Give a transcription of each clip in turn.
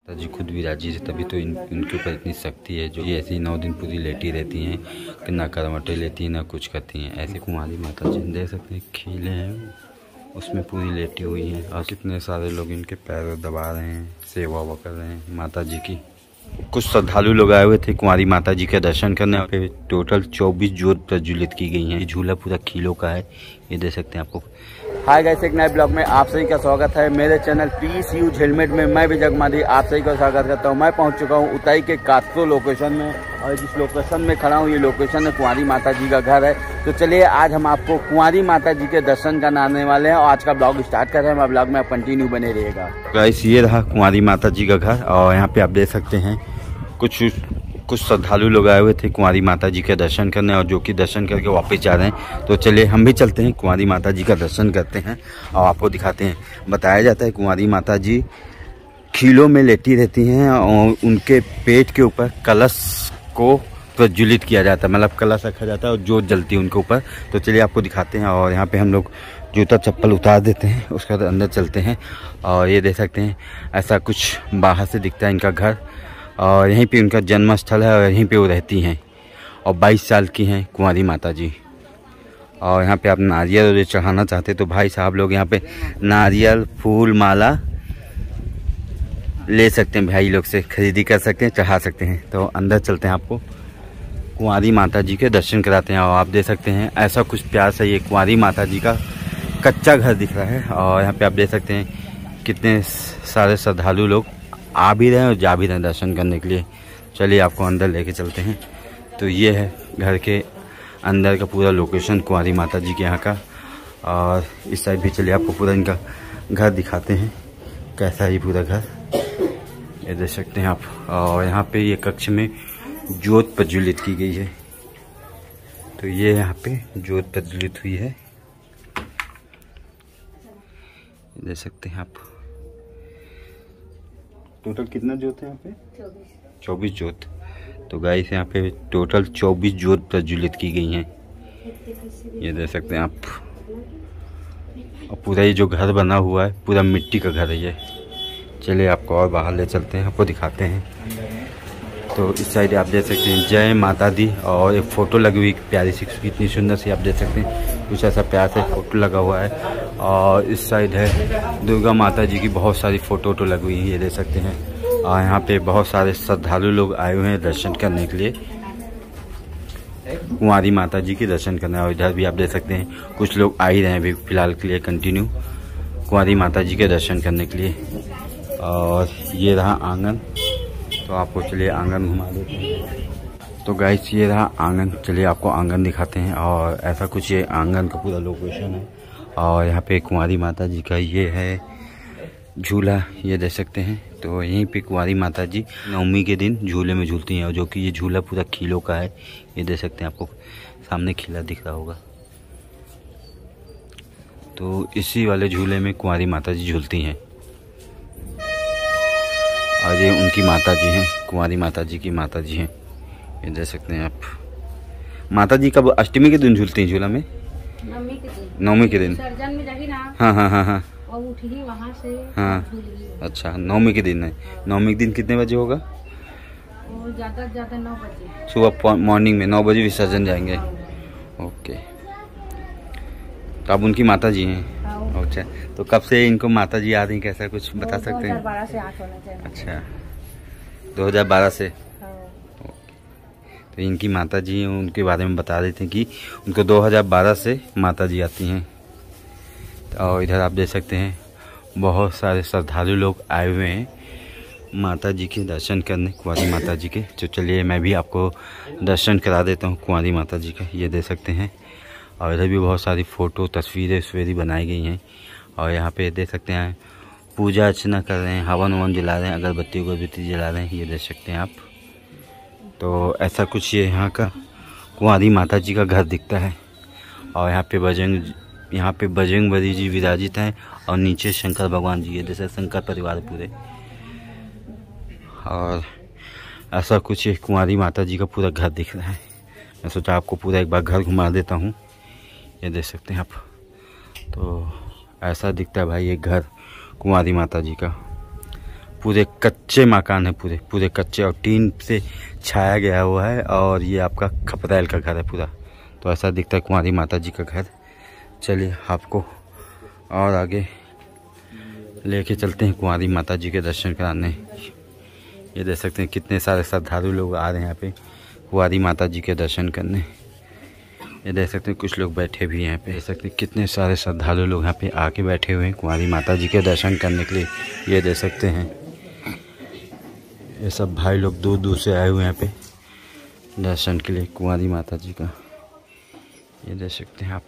माता जी खुद विराजी है, तभी तो इनके ऊपर इतनी शक्ति है। जो ये ऐसी 9 दिन पूरी लेटी रहती हैं कि ना करवटें लेती हैं ना कुछ करती हैं। ऐसी कुंवारी माता जी देख सकते हैं, खीले हैं उसमें पूरी लेटी हुई हैं और कितने सारे लोग इनके पैर दबा रहे हैं, सेवा वो कर रहे हैं माता जी की। कुछ श्रद्धालु लोग आए हुए थे कुंवारी माता जी के दर्शन करने। यहाँ पे टोटल 24 ज्योत प्रज्वलित की गई हैं। झूला पूरा खीलों का है, ये देख सकते हैं आपको। हाय गाइस, एक नए ब्लॉग में आप सभी का स्वागत है मेरे चैनल पीस यूज हेलमेट में। मैं भी जगमादी आप सभी का स्वागत करता हूं। मैं पहुंच चुका हूं उताई के कात्रो लोकेशन में और जिस लोकेशन में खड़ा हूं ये लोकेशन है कुंवारी माता जी का घर है। तो चलिए आज हम आपको कुंवारी माता जी के दर्शन कराने वाले हैं और आज का ब्लॉग स्टार्ट कर रहे हैं। ब्लॉग में कंटिन्यू बने रहेगा। गाइस ये रहा कुंवारी माता जी का घर और यहाँ पे आप देख सकते हैं कुछ श्रद्धालु लोग आए हुए थे कुंवारी माता जी के दर्शन करने और जो कि दर्शन करके वापस जा रहे हैं। तो चलिए हम भी चलते हैं कुंवारी माता जी का दर्शन करते हैं और आपको दिखाते हैं। बताया जाता है कुंवारी माता जी खीलों में लेटी रहती हैं और उनके पेट के ऊपर कलश को प्रज्वलित किया जाता है, मतलब कलश रखा जाता है और जोत जलती है उनके ऊपर। तो चलिए आपको दिखाते हैं और यहाँ पे हम लोग जूता चप्पल उतार देते हैं, उसके बाद अंदर चलते हैं और ये देख सकते हैं ऐसा कुछ बाहर से दिखता है इनका घर और यहीं पे उनका जन्म स्थल है और यहीं पे वो रहती हैं और 22 साल की हैं कुंवारी माता जी। और यहाँ पे आप नारियल चढ़ाना चाहते तो भाई साहब लोग यहाँ पे नारियल फूल माला ले सकते हैं, भाई लोग से खरीदी कर सकते हैं, चढ़ा सकते हैं। तो अंदर चलते हैं, आपको कुंवारी माता जी के दर्शन कराते हैं। और आप देख सकते हैं ऐसा कुछ प्यार से ये कुंवारी माता जी का कच्चा घर दिख रहा है और यहाँ पे आप देख सकते हैं कितने सारे श्रद्धालु लोग आ भी रहे हैं और जा भी रहे हैं दर्शन करने के लिए। चलिए आपको अंदर लेके चलते हैं। तो ये है घर के अंदर का पूरा लोकेशन कुंवारी माता जी के यहाँ का। और इस साइड भी चलिए आपको पूरा इनका घर दिखाते हैं कैसा है ये पूरा घर, ये देख सकते हैं आप। और यहाँ पे ये कक्ष में ज्योत प्रज्वलित की गई है। तो ये यहाँ पे ज्योत प्रज्वलित हुई है, देख सकते हैं आप। टोटल कितना ज्योत है यहाँ पे? 24 ज्योत। तो गाइस यहाँ पे टोटल 24 ज्योत प्रज्वलित की गई हैं, ये देख सकते हैं आप। और पूरा ये जो घर बना हुआ है पूरा मिट्टी का घर है ये। चलिए आपको और बाहर ले चलते हैं, आपको दिखाते हैं। तो इस साइड आप देख सकते हैं जय माता दी और एक फ़ोटो लगी हुई प्यारी सी, इतनी सुंदर सी आप देख सकते हैं। कुछ ऐसा प्यार से फ़ोटो लगा हुआ है। और इस साइड है दुर्गा माता जी की बहुत सारी फ़ोटो लगी हुई है, ये देख सकते हैं। और यहाँ पे बहुत सारे श्रद्धालु लोग आए हुए हैं दर्शन करने के लिए, कुंवारी माता जी के दर्शन करने। और इधर भी आप देख सकते हैं कुछ लोग आ ही रहे हैं अभी फिलहाल के लिए कंटिन्यू कुंवारी माता जी के दर्शन करने के लिए। और ये रहा आंगन, तो आपको चलिए आंगन घुमा देते हैं। तो गाइस ये रहा आंगन, चलिए आपको आंगन दिखाते हैं। और ऐसा कुछ ये आंगन का पूरा लोकेशन है। और यहाँ पे कुंवारी माता जी का ये है झूला, ये देख सकते हैं। तो यहीं पे कुंवारी माता जी नवमी के दिन झूले में झूलती हैं और जो कि ये झूला पूरा खीलों का है, ये देख सकते हैं। आपको सामने खीला दिख रहा होगा। तो इसी वाले झूले में कुंवारी माता जी झूलती हैं और ये उनकी माता जी हैं, कुंवारी माता जी की माता जी हैं, ये देख सकते हैं आप। माता जी कब अष्टमी के दिन झूलती हैं झूला में? नवमी के दिन। हाँ हाँ हाँ हाँ वहाँ से हाँ। अच्छा, नवमी के दिन है। नवमी के दिन कितने बजे होगा? ज्यादा 9 बजे सुबह मॉर्निंग में 9 बजे विसर्जन जाएंगे। ओके, तो आप उनकी माता जी हैं। अच्छा, तो कब से इनको माता जी आ रही, कैसा कुछ बता सकते हैं? 2012 से आठ होना चाहिए। अच्छा, 2012 से। तो इनकी माता जी उनके बारे में बता देते हैं कि उनको 2012 से माता जी आती हैं। और इधर आप देख सकते हैं बहुत सारे श्रद्धालु लोग आए हुए हैं माता जी के दर्शन करने, कुंवारी माता जी के। तो चलिए मैं भी आपको दर्शन करा देता हूँ कुंवारी माता जी का, ये देख सकते हैं। और इधर भी बहुत सारी फ़ोटो तस्वीरें बनाई गई हैं। और यहाँ पे देख सकते हैं पूजा अर्चना कर रहे हैं, हवन ववन जला रहे हैं, अगरबत्ती जला रहे हैं, ये देख सकते हैं आप। तो ऐसा कुछ ये यहाँ का कुंवारी माता जी का घर दिखता है। और यहाँ पे बजरंग बली जी विराजित हैं और नीचे शंकर भगवान जी है, जैसे शंकर परिवार पूरे। और ऐसा कुछ ये कुंवारी माता जी का पूरा घर दिख रहा है। मैं सोचा आपको पूरा एक बार घर घुमा देता हूँ, ये देख सकते हैं आप। तो ऐसा दिखता है भाई ये घर कुंवारी माता जी का। पूरे कच्चे मकान है, पूरे पूरे कच्चे और टीन से छाया गया हुआ है। और ये आपका खपरैल का घर है पूरा। तो ऐसा दिखता है कुंवारी माता जी का घर। चलिए आपको और आगे लेके चलते हैं कुंवारी माता जी के दर्शन कराने। ये देख सकते हैं कितने सारे श्रद्धालु लोग आ रहे हैं यहाँ पे कुंवारी माता जी के दर्शन करने। ये देख सकते हैं कुछ लोग बैठे भी हैं यहाँ पे। देख सकते हैं कितने सारे श्रद्धालु लोग यहाँ पे आके बैठे हुए हैं कुंवारी माता जी के दर्शन करने के लिए। ये देख सकते हैं ये सब भाई लोग दूर दूर से आए हुए हैं यहाँ पे दर्शन के लिए कुंवारी माता जी का। ये देख सकते हैं आप।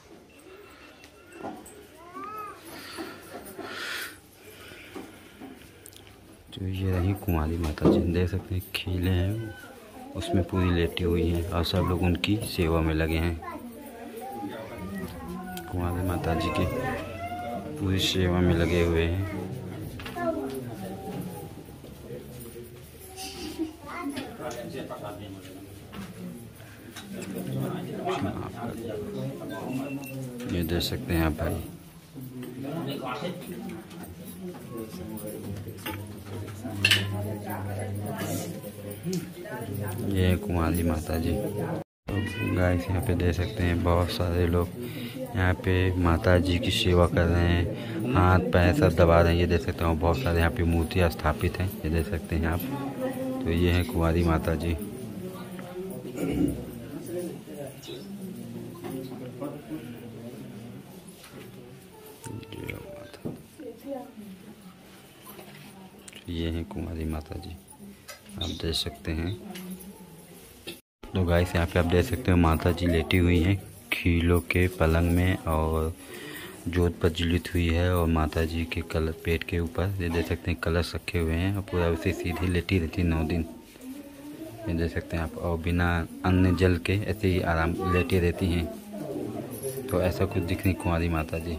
तो ये रही कुंवारी माता जी, देख सकते हैं खीले हैं उसमें पूरी लेटी हुई हैं और सब लोग उनकी सेवा में लगे हैं। कुंवारी माता जी की पूरी सेवा में लगे हुए हैं। ये देख सकते हैं आप भाई। ये है कुंवारी माता जी। तो गाइस यहाँ पे देख सकते हैं बहुत सारे लोग यहाँ पे माता जी की सेवा कर रहे हैं, हाथ पैर सब दबा रहे हैं। ये देख सकते हैं बहुत सारे यहाँ पे मूर्तियाँ स्थापित हैं। ये देख सकते हैं आप। तो ये है कुंवारी माता जी। ये है कुंवारी माता जी, आप देख सकते हैं। तो गाइस यहाँ पे आप देख सकते हो माता जी लेटी हुई हैं खीलों के पलंग में और जोत प्रज्वलित हुई है और माता जी के कलश पेट के ऊपर ये देख सकते हैं कलश रखे हुए हैं और पूरा उसे सीधी लेटी रहती 9 दिन। ये देख सकते हैं आप। और बिना अन्न जल के ऐसे ही आराम लेटी रहती हैं। तो ऐसा कुछ दिख रही कुंवारी माता जी,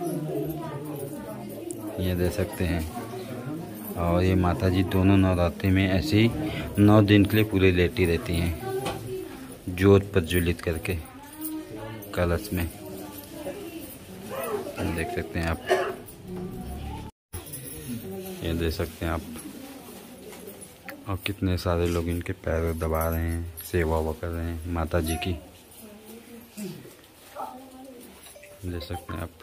ये देख सकते हैं। और ये माता जी दोनों नवरात्रि में ऐसे ही 9 दिन के लिए पूरे लेटी रहती हैं जोत प्रज्वलित करके कलश में। देख सकते हैं आप। ये देख सकते हैं आप। और कितने सारे लोग इनके पैर दबा रहे हैं, सेवा वो कर रहे हैं माता जी की। देख सकते हैं आप।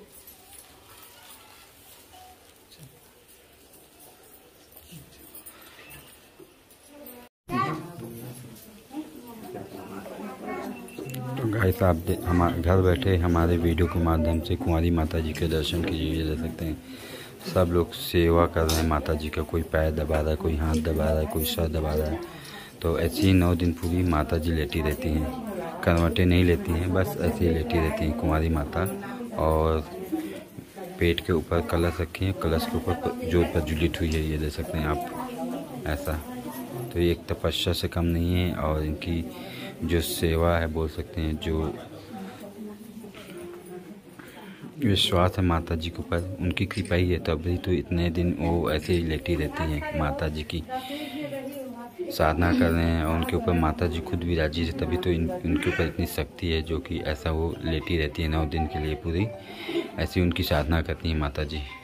तो गाइस आप हमारे घर बैठे हमारे वीडियो के माध्यम से कुंवारी माता जी के दर्शन कीजिए। ये देख सकते हैं सब लोग सेवा कर रहे हैं माता जी का। कोई पैर दबा रहा है, कोई हाथ दबा रहा है, कोई सर दबा रहा है। तो ऐसे ही 9 दिन पूरी माता जी लेटी रहती हैं, करवटें नहीं लेती हैं, बस ऐसे ही लेटी रहती हैं कुंवारी माता। और पेट के ऊपर कलश रखी है, कलश के ऊपर जोत प्रज्वलित हुई है। ये देख सकते हैं आप ऐसा। तो ये एक तपस्या से कम नहीं है और इनकी जो सेवा है बोल सकते हैं, जो विश्वास है माता जी के ऊपर, उनकी कृपा ही है तभी तो इतने दिन वो ऐसे ही लेटी रहती हैं। माता जी की साधना कर रहे हैं और उनके ऊपर माता जी खुद विराजी है, तभी तो इनके ऊपर इतनी शक्ति है जो कि ऐसा वो लेटी रहती है 9 दिन के लिए पूरी। ऐसी उनकी साधना करती हैं माता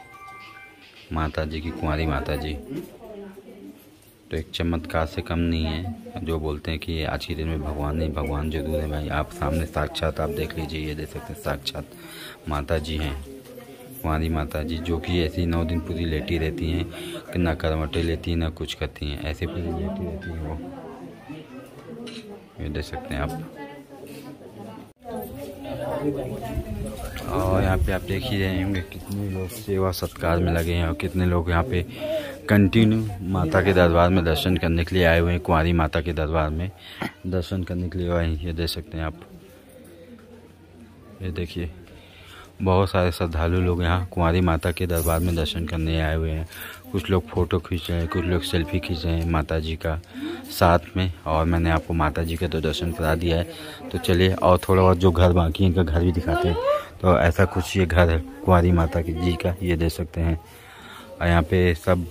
जी की कुंवारी माता जी। तो एक चमत्कार से कम नहीं है। जो बोलते हैं कि आज के दिन में भगवान नहीं, भगवान जरूर है भाई। आप सामने साक्षात आप देख लीजिए। ये देख सकते हैं साक्षात माता जी हैं कुंवारी माता जी, जो कि ऐसी 9 दिन पूरी लेटी रहती हैं कि ना करवटें लेती हैं ना कुछ करती हैं, ऐसे पूरी लेटी रहती हैं वो। ये देख सकते हैं आप। और यहाँ पे आप देख ही रहे होंगे कितने लोग सेवा सत्कार में लगे हैं और कितने लोग यहाँ पे कंटिन्यू माता के दरबार में दर्शन करने के लिए आए हुए हैं। कुंवारी माता के दरबार में दर्शन करने के लिए आए हैं। ये देख सकते हैं आप। ये देखिए बहुत सारे श्रद्धालु लोग यहाँ कुंवारी माता के दरबार में दर्शन करने आए हुए हैं। कुछ लोग फ़ोटो खींच रहे हैं, कुछ लोग सेल्फी खींच रहे हैं माता जी का साथ में। और मैंने आपको माता जी का तो दर्शन करा दिया है। तो चलिए और थोड़ा बहुत जो घर बाकी है इनका घर भी दिखाते हैं। तो ऐसा कुछ ये घर है कुंवारी माता की जी का, ये देख सकते हैं। और यहाँ पे सब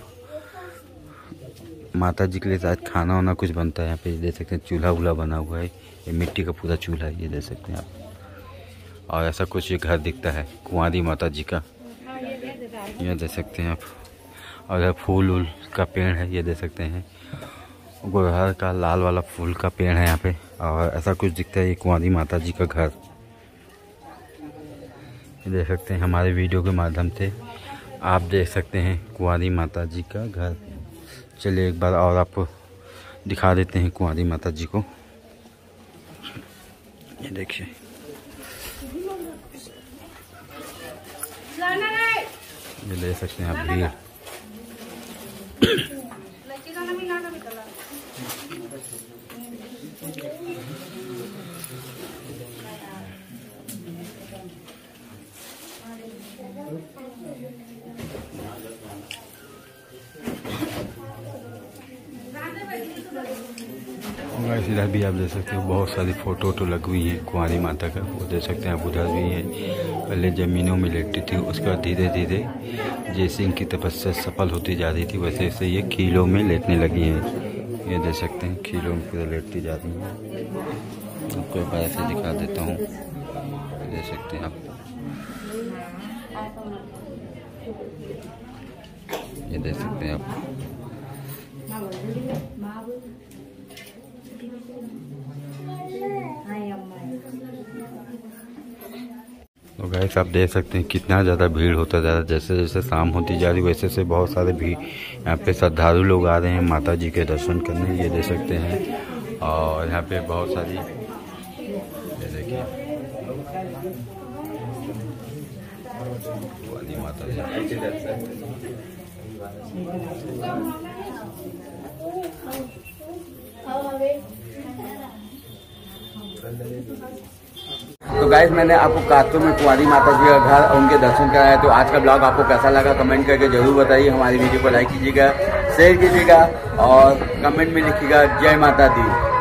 माता जी के लिए शायद खाना वाना कुछ बनता है। यहाँ पे देख सकते हैं चूल्हा वूल्हा बना हुआ है, ये मिट्टी का पूरा चूल्हा है। ये देख सकते हैं आप। और ऐसा कुछ ये घर दिखता है कुंवारी माता जी का, ये देख सकते हैं आप। और यह फूल उल का पेड़ है, ये देख सकते हैं। गुड़हल का लाल वाला फूल का पेड़ है यहाँ पे। और ऐसा कुछ दिखता है ये कुंवारी माता जी का घर। देख सकते हैं हमारे वीडियो के माध्यम से आप देख सकते हैं कुंवारी माता जी का घर। चलिए एक बार और आपको दिखा देते हैं कुंवारी माता जी को। ये देखिए, ये देख सकते हैं आप भीड़। इधर भी आप देख सकते हो बहुत सारी फोटो वोटो लगी हुई हैं कुंवारी माता का। वो देख सकते हैं आप, उधर भी है। पहले ज़मीनों में लेटती थी, उसके बाद धीरे धीरे जैसे इनकी तपस्या सफल होती जा रही थी वैसे वैसे ये खीलों में लेटने लगी हैं। ये देख सकते हैं खीलों में पूरा लेटती जा रही हैं। आपको एक बार ऐसे दिखा देता हूँ, देख सकते हैं आप। ये देख सकते हैं आप। तो गाइस आप देख सकते हैं कितना ज़्यादा भीड़ होता जा रहा है। जैसे जैसे शाम होती जा रही वैसे से बहुत सारे भीड़ यहाँ पे श्रद्धालु लोग आ रहे हैं माता जी के दर्शन करने। ये देख सकते हैं। और यहाँ पे बहुत सारी, ये देखिए कुंवारी माता जी। तो गाइस मैंने आपको कातों में कुंवारी माता जी का घर और उनके दर्शन कराया। तो आज का ब्लॉग आपको कैसा लगा कमेंट करके जरूर बताइए। हमारी वीडियो को लाइक कीजिएगा, शेयर कीजिएगा और कमेंट में लिखिएगा जय माता दी।